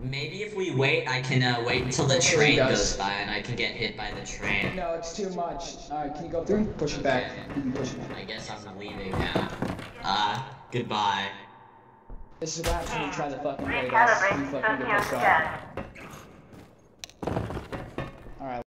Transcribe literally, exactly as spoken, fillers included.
Maybe if we wait, I can uh, wait until the Okay, train he does. goes by and I can get hit by the train. No, it's too much. Alright, can you go through? Push it back. Okay. You can push it back. I guess I'm leaving now. Uh, goodbye. This is what happens when you try to fucking raid us. You fucking get pissed off.